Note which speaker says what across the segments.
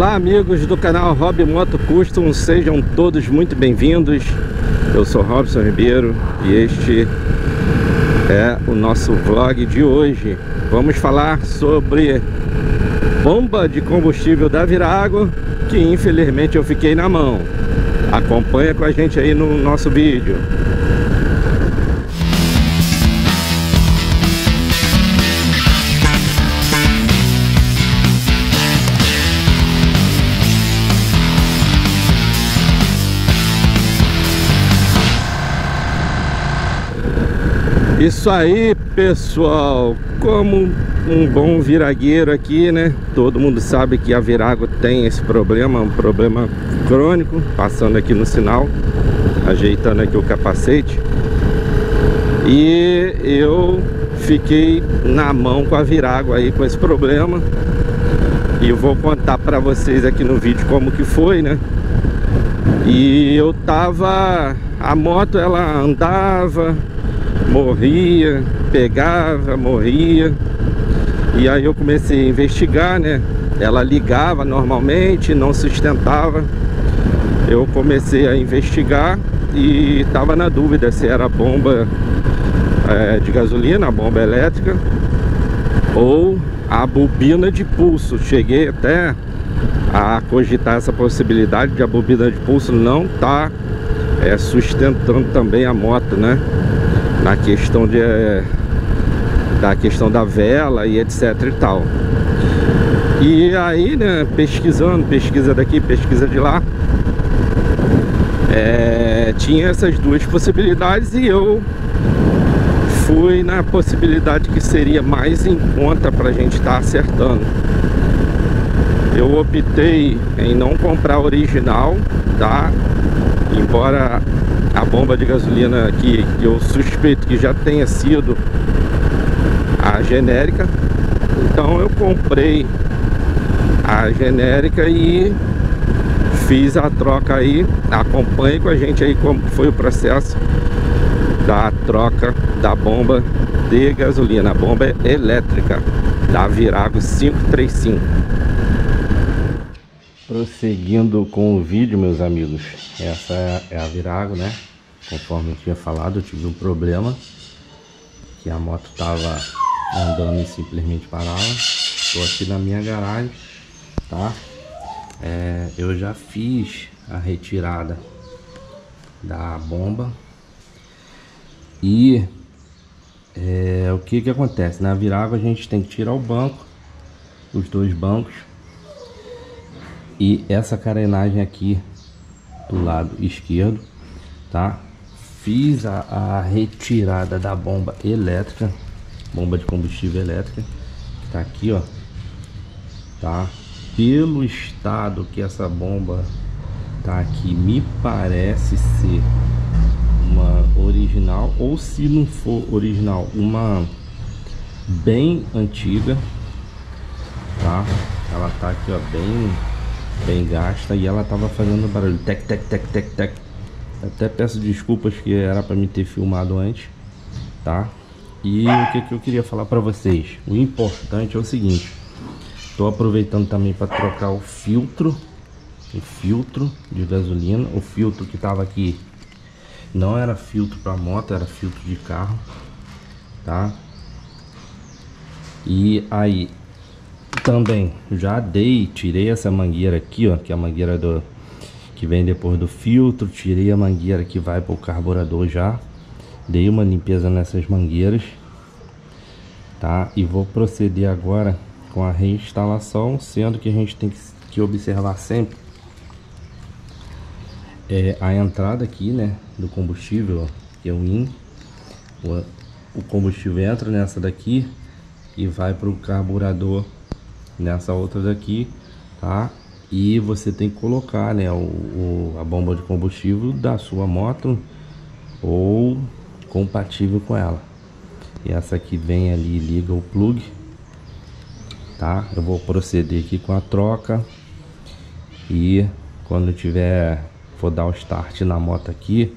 Speaker 1: Olá amigos do canal Hobby Moto Custom, sejam todos muito bem-vindos. Eu sou Robson Ribeiro e este é o nosso vlog de hoje. Vamos falar sobre bomba de combustível da Virago, que infelizmente eu fiquei na mão. Acompanha com a gente aí no nosso vídeo. Isso aí, pessoal, como um bom viragueiro aqui, né? Todo mundo sabe que a Virago tem esse problema, um problema crônico. Passando aqui no sinal, ajeitando aqui o capacete. E eu fiquei na mão com a Virago aí com esse problema. E eu vou contar pra vocês aqui no vídeo como que foi, né? E eu tava... A moto, ela andava... morria, pegava, morria. E aí eu comecei a investigar, né? Ela ligava normalmente, não sustentava. Eu comecei a investigar e estava na dúvida se era bomba de gasolina, a bomba elétrica, ou a bobina de pulso. Cheguei até a cogitar essa possibilidade de a bobina de pulso não estar sustentando também a moto, né? Na questão da vela e etc e tal. E aí, né, pesquisando, pesquisa daqui, pesquisa de lá, tinha essas duas possibilidades e eu fui na possibilidade que seria mais em conta pra gente estar acertando. Eu optei em não comprar a original, tá? Embora a bomba de gasolina aqui, que eu suspeito que já tenha sido a genérica. Então eu comprei a genérica e fiz a troca aí. Acompanhe com a gente aí como foi o processo da troca da bomba de gasolina, a bomba elétrica da Virago 535. Prosseguindo com o vídeo, meus amigos, essa é a Virago, né? Conforme eu tinha falado, eu tive um problema, que a moto tava andando e simplesmente parava. Estou aqui na minha garagem, tá? Eu já fiz a retirada da bomba. E o que acontece? Na Virago a gente tem que tirar o banco, os dois bancos, e essa carenagem aqui do lado esquerdo, tá? Fiz a retirada da bomba elétrica, bomba de combustível elétrica, que tá aqui, ó, tá? Pelo estado que essa bomba tá aqui, me parece ser uma original, ou se não for original, uma bem antiga, tá? Ela tá aqui, ó, bem gasta, e ela tava fazendo barulho, tec, tec, tec, tec, tec. Até peço desculpas, que era para me ter filmado antes, tá? E o que eu queria falar para vocês, o importante é o seguinte: tô aproveitando também para trocar o filtro de gasolina. O filtro que tava aqui não era filtro para moto, era filtro de carro, tá? E aí também já tirei essa mangueira aqui, ó, que é a mangueira que vem depois do filtro. Tirei a mangueira que vai para o carburador já. Dei uma limpeza nessas mangueiras, tá? E vou proceder agora com a reinstalação, sendo que a gente tem que observar sempre a entrada aqui, né, do combustível, ó, que é o IN. O combustível entra nessa daqui e vai para o carburador nessa outra daqui, tá? E você tem que colocar, né, a bomba de combustível da sua moto ou compatível com ela. E essa aqui vem ali e liga o plug, tá? Eu vou proceder aqui com a troca, e quando for dar o start na moto aqui,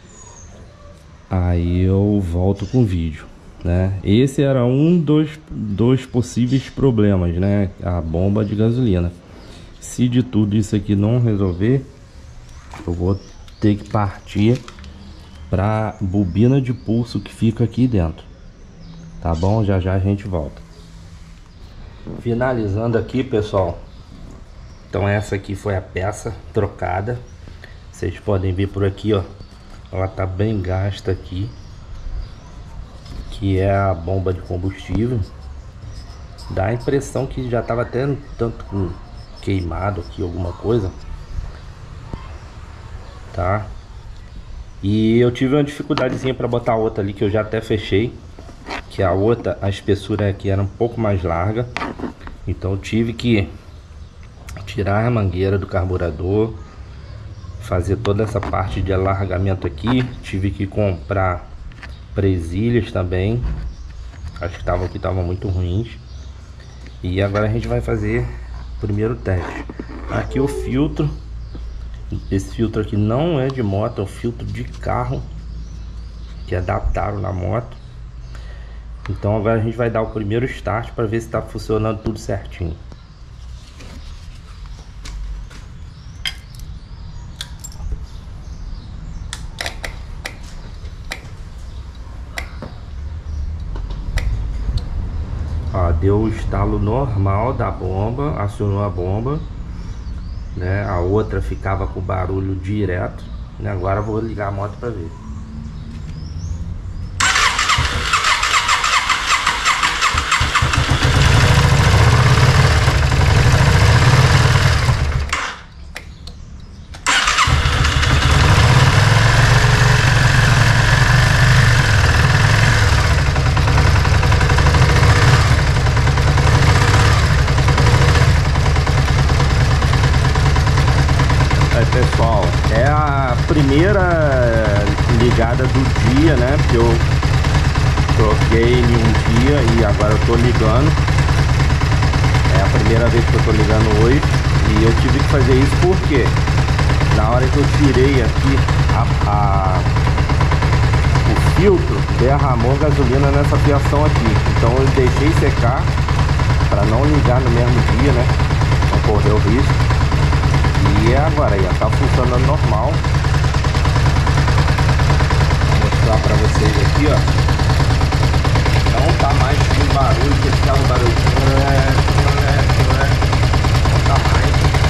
Speaker 1: aí eu volto com o vídeo, né? Esse era um dos possíveis problemas, né? A bomba de gasolina. Se de tudo isso aqui não resolver, eu vou ter que partir para bobina de pulso que fica aqui dentro. Tá bom? Já já a gente volta. Finalizando aqui, pessoal. Então essa aqui foi a peça trocada. Vocês podem ver por aqui, ó. Ela tá bem gasta aqui, que é a bomba de combustível. Dá a impressão que já tava até um tanto queimado aqui, alguma coisa. Tá? E eu tive uma dificuldadezinha para botar a outra ali, que eu já até fechei. Que a outra, a espessura aqui era um pouco mais larga. Então eu tive que tirar a mangueira do carburador, fazer toda essa parte de alargamento aqui. Tive que comprar presilhas também. Acho que estavam muito ruins. E agora a gente vai fazer o primeiro teste. Aqui o filtro. Esse filtro aqui não é de moto, é um filtro de carro que adaptaram na moto. Então agora a gente vai dar o primeiro start para ver se está funcionando tudo certinho. Ó, deu o estalo normal da bomba, acionou a bomba, né? A outra ficava com barulho direto, né? Agora eu vou ligar a moto para ver. Pessoal, é a primeira ligada do dia, né? Porque eu troquei em um dia e agora eu tô ligando. É a primeira vez que eu tô ligando hoje. E eu tive que fazer isso porque na hora que eu tirei aqui o filtro, derramou gasolina nessa fiação aqui. Então eu deixei secar para não ligar no mesmo dia, né? Não correr o risco. E agora já tá funcionando normal. Vou mostrar pra vocês aqui, ó. Não tá mais com barulho, que ficava um barulho. Não tá mais.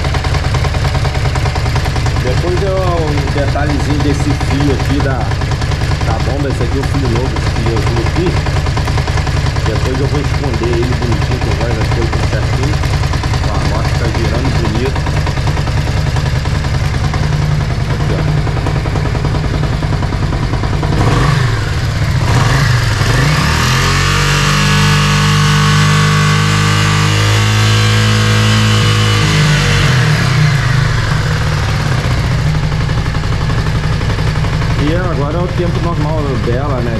Speaker 1: Depois um detalhezinho desse fio aqui da bomba. Esse aqui é o fio novo, esse fio azul aqui. Depois eu vou esconder ele bonitinho, que vai ser tudo certinho. Ó, a moto tá girando bonito. E agora é o tempo normal dela, né?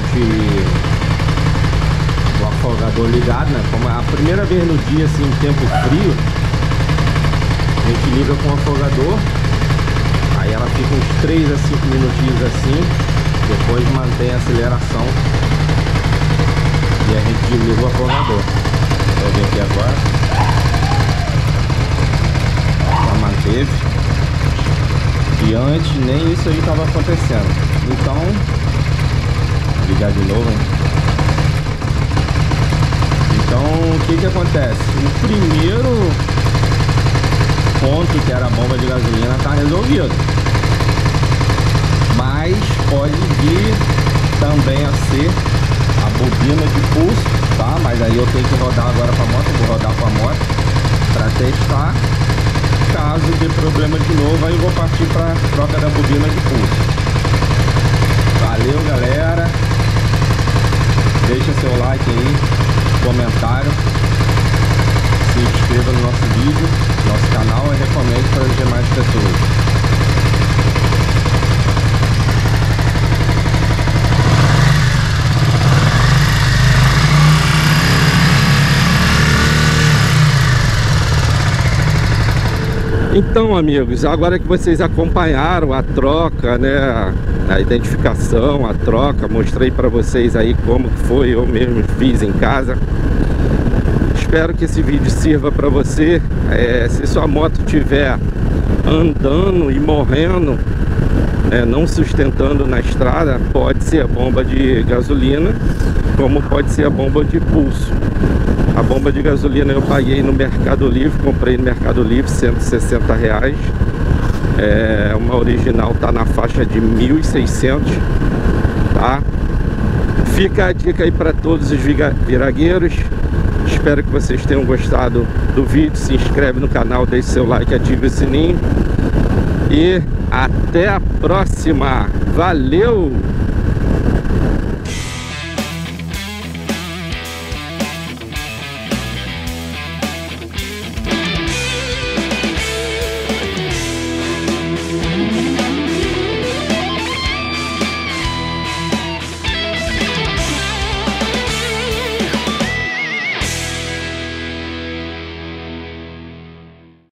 Speaker 1: O afogador ligado, né? Como é a primeira vez no dia, assim, tempo frio, a gente liga com o afogador. Aí ela fica uns 3 a 5 minutinhos assim. Depois mantém a aceleração e a gente desliga o afogador. Vou ver aqui agora. Já manteve. E antes nem isso aí estava acontecendo. Então, vou ligar de novo, hein? Então o que acontece? O primeiro ponto, que era a bomba de gasolina, está resolvido. Mas pode vir também a ser a bobina de pulso, tá? Mas aí eu tenho que rodar agora com a moto, vou rodar com a moto para testar. Caso dê problema de novo, aí eu vou partir para a troca da bobina de pulso. Valeu, galera. Deixa seu like aí, comentário, se inscreva no nosso vídeo, nosso canal, e recomende para as demais pessoas. Então, amigos, agora que vocês acompanharam a troca, né, a identificação, a troca, mostrei para vocês aí como foi, eu mesmo fiz em casa. espero que esse vídeo sirva para você. Se sua moto estiver andando e morrendo, não sustentando na estrada, pode ser a bomba de gasolina, como pode ser a bomba de pulso. A bomba de gasolina eu paguei no Mercado Livre, comprei no Mercado Livre, R$160. Uma original tá na faixa de 1.600, tá? Fica a dica aí para todos os viragueiros. Espero que vocês tenham gostado do vídeo. Se inscreve no canal, deixe seu like, ative o sininho. E até a próxima. Valeu!